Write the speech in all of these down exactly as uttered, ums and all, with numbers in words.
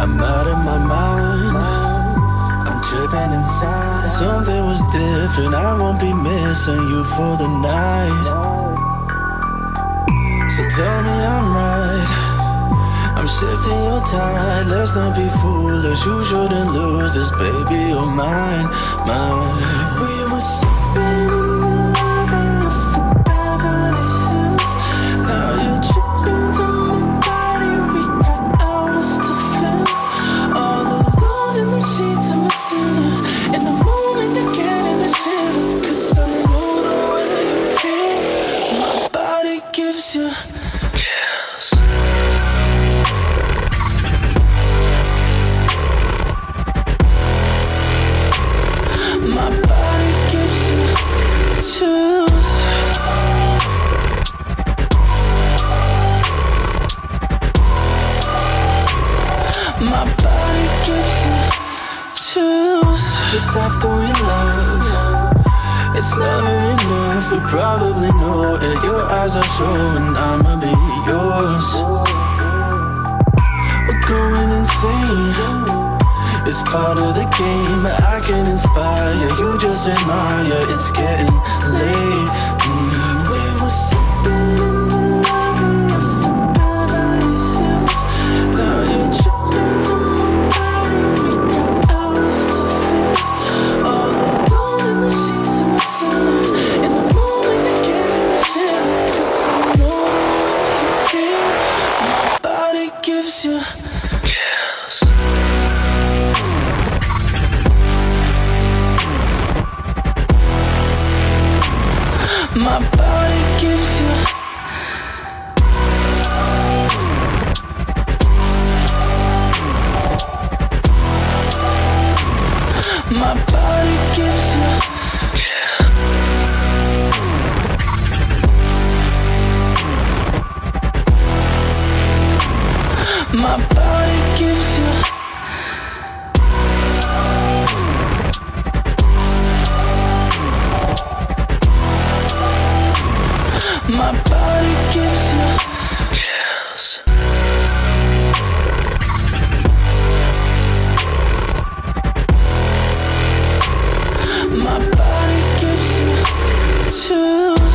I'm out of my mind, I'm tripping inside. Something was different, I won't be missing you for the night. So tell me I'm right, I'm shifting your tide. Let's not be foolish, you shouldn't lose this, baby, you're mine, mine. We were sipping in the lobby of the Beverly Hills. Now you're tripping to my body, we got hours to fill. All alone in the sheets of my center. In the moment you're getting the shivers, cause I know the way you feel. My body gives you chills. My body gives you chills. My body gives you chills. Just after we love, it's never enough. We probably know it. Your eyes are showing I'ma be yours. We're going insane, it's part of the game. I can inspire, you just admire. It's getting late. mm. We were sipping in the lobby of the Beverly Hills. Now you're tripping to my body, we got hours to fill. All alone in the sheets of my center. In the moment you're getting the shivers, cause I know the way you feel. My body gives you chills. My body gives you. My body gives you chills. My body gives you. My body gives you chills. My body gives you chills.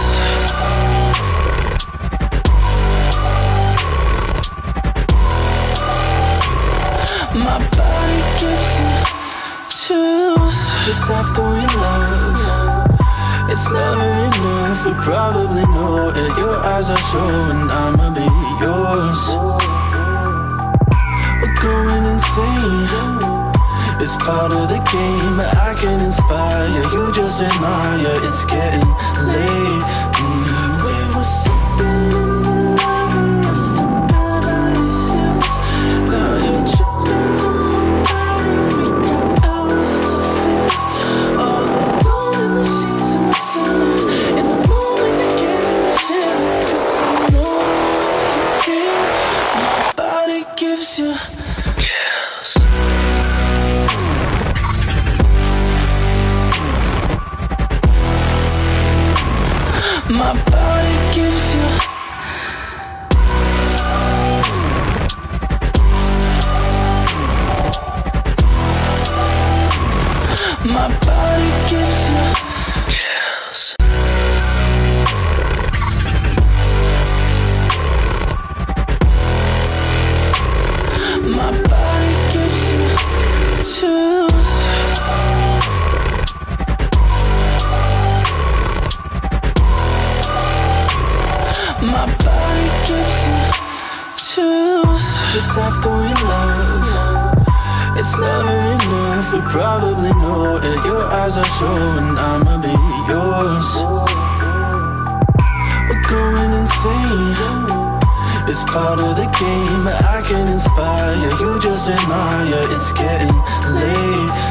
My body gives you chills. Just after we love, it's never enough. We probably know it. Your eyes are showing I'ma be yours. We're going insane, it's part of the game. I can inspire, you just admire. It's getting late. mm. We were sipping in the lobby of the Beverly Hills. Now you're tripping to my body, we got hours to fill. All alone in the sheets of my center. In the moment you're getting the shivers, cause I know the way you feel. My body gives you chills. My body gives you. My body gives you chills. My body gives you chills. My body gives you chills. Just after we love, it's never enough. We probably know it. Your eyes are showing I'ma be yours. We're going insane, it's part of the game. I can inspire, you just admire. It's getting late.